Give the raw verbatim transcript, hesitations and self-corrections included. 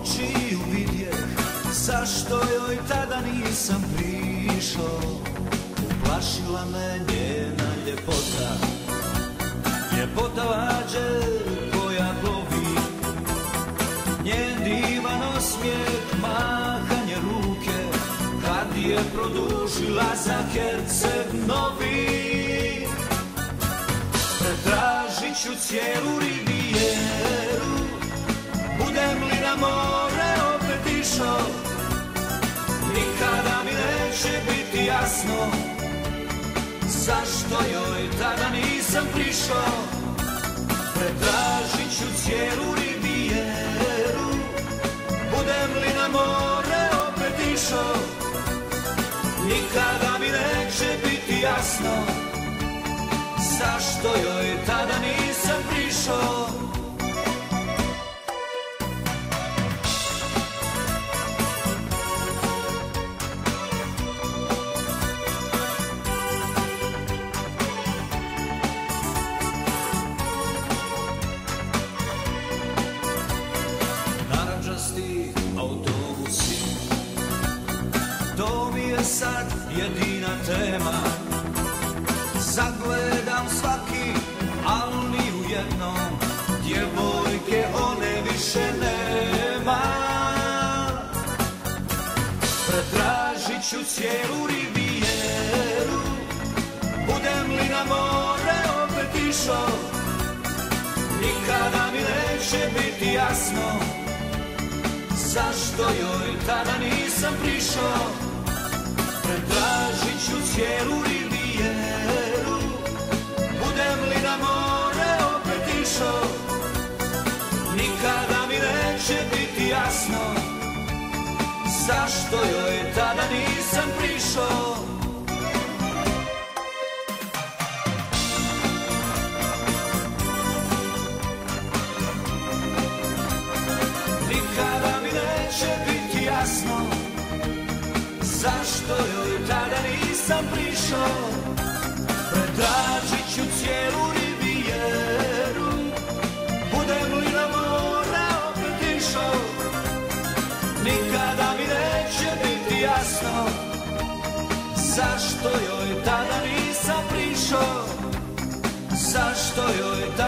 očiju vidjeh, zašto joj tada nisam prišao. Uplašila me njena ljepota, ljepota lađe koja plovi, njen divan osmijeh, mahanje ruke, kad je produžila za Herceg Novi. Pretražit ću cijelu rivijeru, budem li na more opet išao, nikada mi neće biti jasno zašto joj tada nisam prišao. Pretražit ću cijelu rivijeru, budem li na more opet išao, nikada mi neće biti jasno zašto joj tada nisam prišao. Narančasti autobusi, to mi je sad jedina tema. Zagledam svaki, al ni u jednom djevojke one više nema. Pretražit ću cijelu rivijeru, budem li na more opet išao, nikada mi neće biti jasno zašto joj tada nisam prišao. Pretražit ću cijelu rivijeru, budem li na more opet išao, nikada mi neće biti jasno zašto joj tada nisam prišao. Nikada mi neće biti jasno zašto joj tada nisam prišao. Pretražit ću cijelu rivijeru, budem li na more opet išao, nikada mi neće biti jasno zašto joj tada nisam prišao. Zašto joj tada